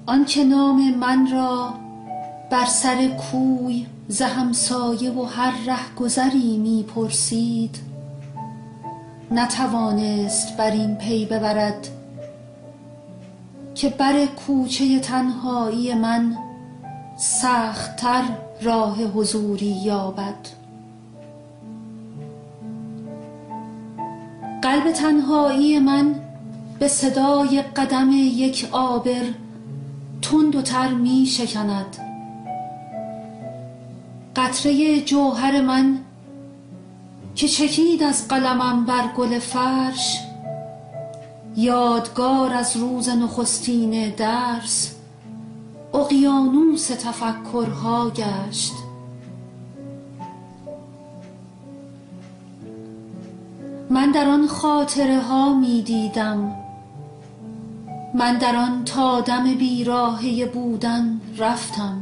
آنکه نام من را بر سر کوی ز همسایه و هر رهگذری می پرسید، نتوانست بر این پی ببرد که بر کوچه تنهایی من سخت‌تر راه حضوری یابد. قلب تنهایی من به صدای قدم یک عابر تند و تر می شکند. قطره جوهر من که چکید از قلمم بر گل فرش، یادگار از روز نخستین درس اقیانوس تفکرها گشت. من در آن خاطره ها می دیدم، من در آن تا دم بیراهه بودن رفتم.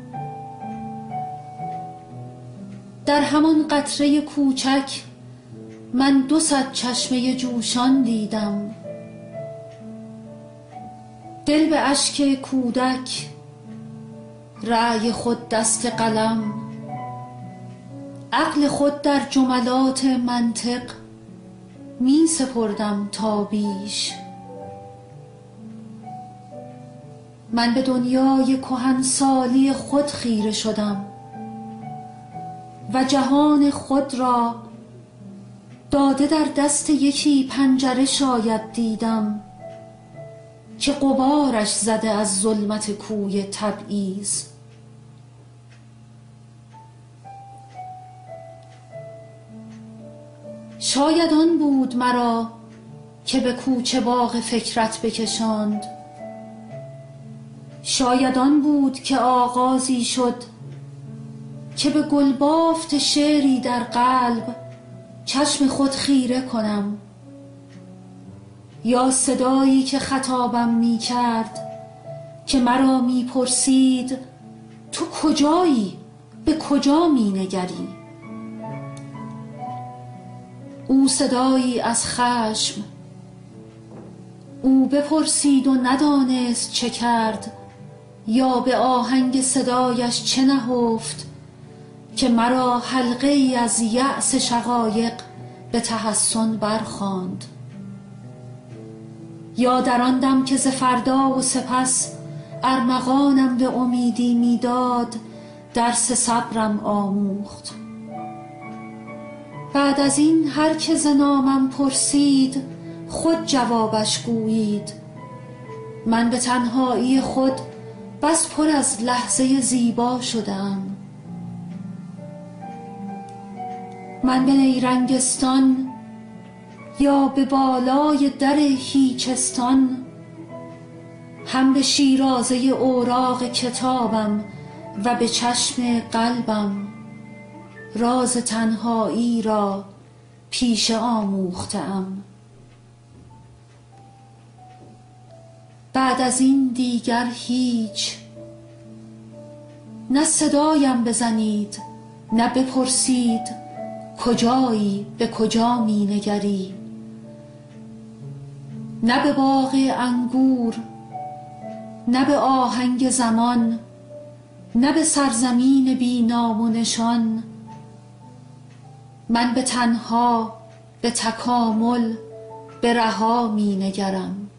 در همان قطره کوچک من 200 چشمه جوشان دیدم. دل به اشک کودک، رأی خود دست قلم، عقل خود در جملات منطق می سپردم تا بیش. من به دنیای کهنسالی خود خیره شدم و جهان خود را داده در دست یکی پنجره شاید دیدم که غبارش زده از ظلمت کوی تبعیض. شاید آن بود مرا که به کوچه باغ فکرت بکشاند، شاید آن بود که آغازی شد که به گلبافت شعری در قلب چشم خود خیره کنم، یا صدایی که خطابم می کرد که مرا می پرسید تو کجایی؟ به کجا می نگری؟ او صدایی از خشم، او بپرسید و ندانست چه کرد، یا به آهنگ صدایش چه نهفت که مرا حلقه ای از یأس شقایق به تحسن برخواند. یا در آن دم که ز فردا و سپس ارمغانم به امیدی میداد درس صبرم آموخت. بعد از این هر که ز نامم پرسید خود جوابش گویید. من به تنهایی خود بس پر از لحظه زیبا شدم. من به نیرنگستان یا به بالای در هیچستان، هم به شیرازه اوراق کتابم و به چشم قلبم راز تنهایی را پیشه آموختم. بعد از این دیگر هیچ، نه صدایم بزنید نه بپرسید کجایی؟ به کجا می نگری؟ نه به باغ انگور، نه به آهنگ زمان، نه به سرزمین بی نام و نشان. من به تنها، به تکامل، به رها می نگرم.